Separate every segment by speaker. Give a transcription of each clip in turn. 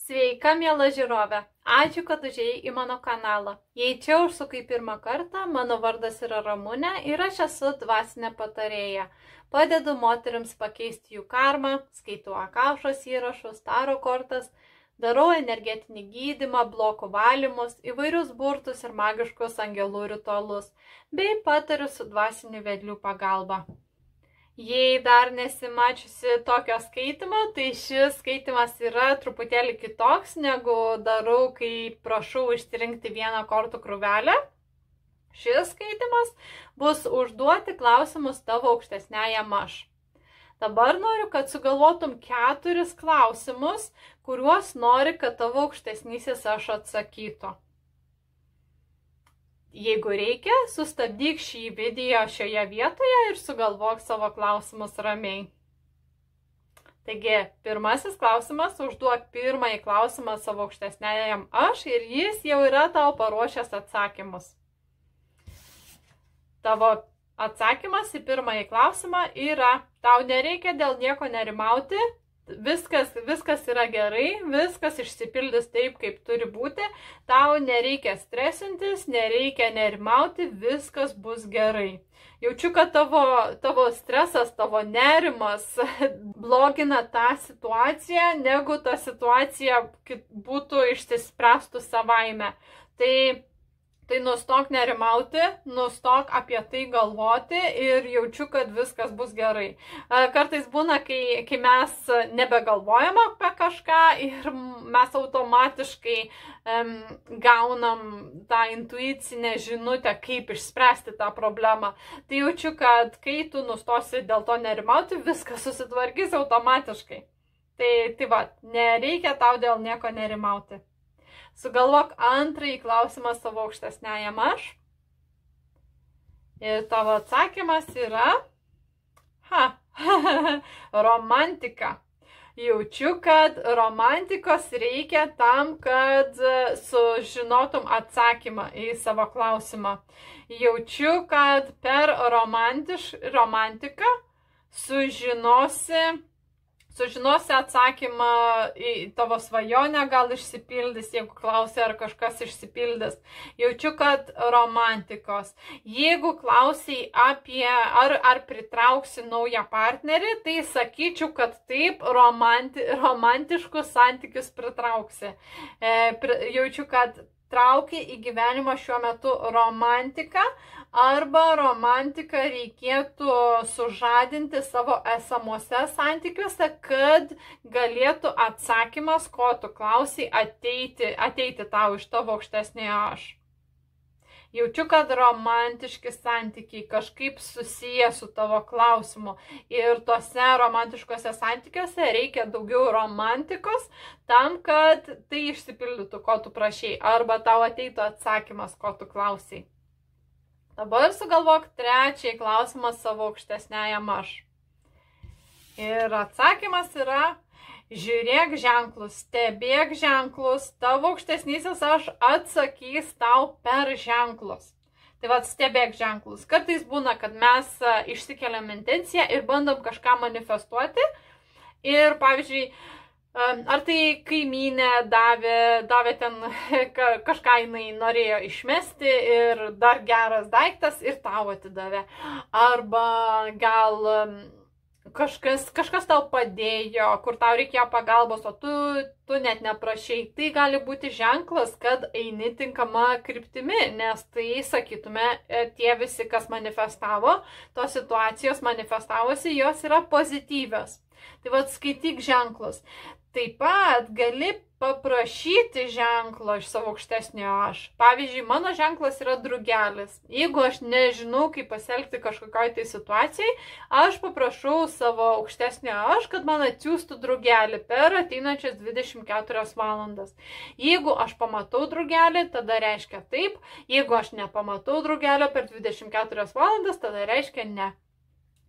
Speaker 1: Sveika, miela žiūrovė. Ačiū, kad užėjai į mano kanalą. Jei čia užsukai pirmą kartą, mano vardas yra Ramunė ir aš esu dvasinė patarėja. Padedu moteriams pakeisti jų karmą, skaitau akaušos įrašus, taro kortas, darau energetinį gydymą, blokų valymus, įvairius burtus ir magiškus angelų ritualus, bei patariu su dvasinių vedlių pagalba. Jei dar nesimačiusi tokio skaitimo, tai šis skaitimas yra truputėlį kitoks, negu darau, kai prašau išsirinkti vieną kortų krūvelę. Šis skaitimas bus užduoti klausimus tavo aukštesniajam aš. Dabar noriu, kad sugalvotum 4 klausimus, kuriuos nori, kad tavo aukštesnysis aš atsakytų. Jeigu reikia, sustabdyk šį video šioje vietoje ir sugalvok savo klausimus ramiai. Taigi, pirmasis klausimas, užduok pirmąjį klausimą savo aukštesniajam aš ir jis jau yra tau paruošęs atsakymus. Tavo atsakymas į pirmąjį klausimą yra: tau nereikia dėl nieko nerimauti, viskas yra gerai, viskas išsipildys taip, kaip turi būti, tau nereikia stresintis, nereikia nerimauti, viskas bus gerai. Jaučiu, kad tavo stresas, tavo nerimas blogina tą situaciją, negu ta situacija būtų išsispręstų savaime. Tai nustok nerimauti, nustok apie tai galvoti ir jaučiu, kad viskas bus gerai. Kartais būna, kai mes nebegalvojam apie kažką ir mes automatiškai gaunam tą intuicinę žinutę, kaip išspręsti tą problemą. Tai jaučiu, kad kai tu nustosi dėl to nerimauti, viskas susitvarkys automatiškai. Tai va, nereikia tau dėl nieko nerimauti. Sugalvok antrąjį klausimą savo aukštesniajam aš. Ir tavo atsakymas yra romantika. Jaučiu, kad romantikos reikia tam, kad sužinotum atsakymą į savo klausimą. Jaučiu, kad per romantiką sužinosi atsakymą į tavo svajonę, gal išsipildys, jeigu klausi, ar kažkas išsipildys. Jaučiu, kad romantikos. Jeigu klausiai apie, ar pritrauksi naują partnerį, tai sakyčiau, kad taip, romantiškus santykius pritrauksi. Jaučiu, kad traukia į gyvenimą šiuo metu romantiką, arba romantiką reikėtų sužadinti savo esamuose santykiuose, kad galėtų atsakymas, ko tu klausiai, ateiti tau iš tavo aukštesniojo aš. Jaučiu, kad romantiški santykiai kažkaip susiję su tavo klausimu ir tuose romantiškose santykiuose reikia daugiau romantikos tam, kad tai išsipildytų, ko tu prašei, arba tau ateitų atsakymas, ko tu klausiai. Dabar sugalvok trečiąjį klausimą savo aukštesniajam aš. Ir atsakymas yra: žiūrėk ženklus, stebėk ženklus, tavo aukštesnysis aš atsakys tau per ženklus. Tai va, stebėk ženklus. Kartais būna, kad mes išsikeliam intenciją ir bandom kažką manifestuoti. Ir pavyzdžiui, ar tai kaimynė davė ten kažką, jinai norėjo išmesti ir dar geras daiktas ir tau atidavė. Arba gal kažkas tau padėjo, kur tau reikėjo pagalbos, o tu net neprašei. Tai gali būti ženklas, kad eini tinkama kryptimi, nes tai, sakytume, tie visi, kas manifestavo, tos situacijos manifestavosi, jos yra pozityvios. Tai va, skaityk ženklus. Taip pat gali paprašyti ženklo iš savo aukštesnio aš. Pavyzdžiui, mano ženklas yra drugelis. Jeigu aš nežinau, kaip pasielgti kažkokioj tai situacijai, aš paprašau savo aukštesnio aš, kad man atsiųstų drugelį per ateinančias 24 valandas. Jeigu aš pamatau drugelį, tada reiškia taip. Jeigu aš nepamatau drugelio per 24 valandas, tada reiškia ne.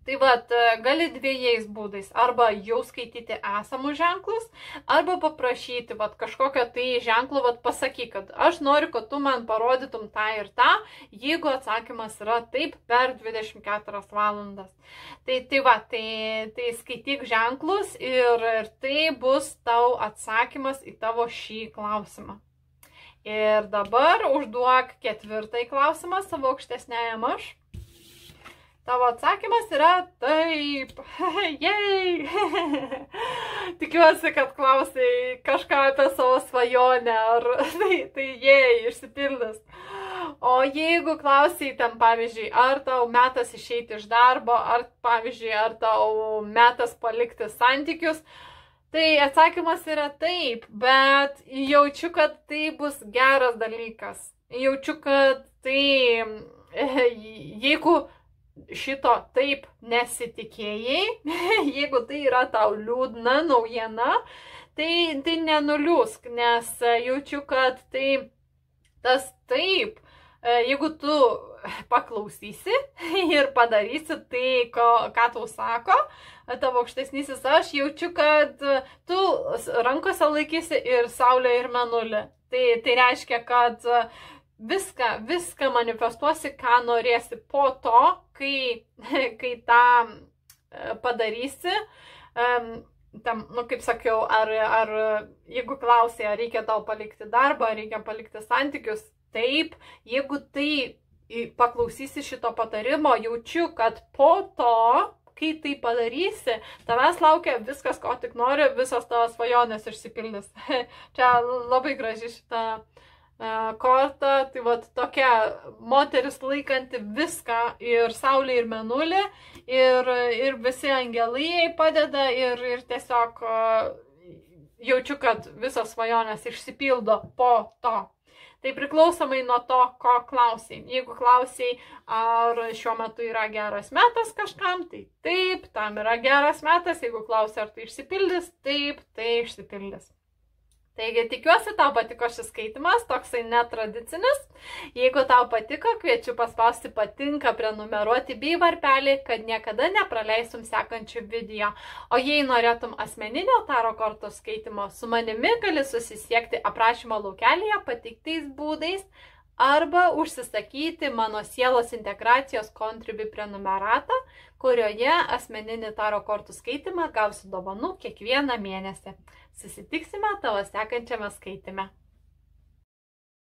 Speaker 1: Tai vat, gali dviejais būdais, arba jau skaityti esamus ženklus, arba paprašyti vat, kažkokio tai ženklo, vat, pasakyk, kad aš noriu, kad tu man parodytum tą ir tą, jeigu atsakymas yra taip per 24 valandas. Tai skaityk ženklus ir tai bus tau atsakymas į tavo šį klausimą. Ir dabar užduok 4 klausimą savo aukštesniajam aš. Tavo atsakymas yra taip. Jej! Tikiuosi, kad klausai kažką apie savo svajonę, ar tai jej, išsipildys. O jeigu klausai ten, pavyzdžiui, ar tau metas išeiti iš darbo, ar, pavyzdžiui, ar tau metas palikti santykius, tai atsakymas yra taip, bet jaučiu, kad tai bus geras dalykas. Jaučiu, kad tai, jeigu šito taip nesitikėjai, jeigu tai yra tau liūdna naujiena, tai nenuliūsk, nes jaučiu, kad tai tas taip, jeigu tu paklausysi ir padarysi tai, ką tau sako tavo aukštesnysis aš, jaučiu, kad tu rankose laikysi ir saulę, ir mėnulį. Tai reiškia, kad viską manifestuosi, ką norėsi po to, kai tą padarysi. Kaip sakiau, ar jeigu klausai, ar reikia tau palikti darbą, ar reikia palikti santykius, taip, jeigu tai paklausysi šito patarimo, jaučiu, kad po to, kai tai padarysi, tavęs laukia viskas, ko tik nori, visos tavo svajonės išsipildys. Čia labai graži šita korta, tai vat tokia moteris laikanti viską, ir saulė, ir mėnulį, ir visi angelai jai padeda, ir tiesiog jaučiu, kad visos svajonės išsipildo po to. Tai priklausomai nuo to, ko klausiai. Jeigu klausiai, ar šiuo metu yra geras metas kažkam, tai taip, tam yra geras metas. Jeigu klausiai, ar tai išsipildys, taip, tai išsipildys. Taigi, tikiuosi, tau patiko šis skaitimas, toksai netradicinis. Jeigu tau patiko, kviečiu paspausti patinka, prenumeruoti bei varpelį, kad niekada nepraleistum sekančių video. O jei norėtum asmeninio taro kortos skaitimo, su manimi gali susisiekti aprašymo laukelyje pateiktais būdais arba užsisakyti mano sielos integracijos Contribui prenumeratą, kurioje asmeninį taro kortų skaitimą gausi dovanų kiekvieną mėnesį. Susitiksime tavo sekančiame skaitime.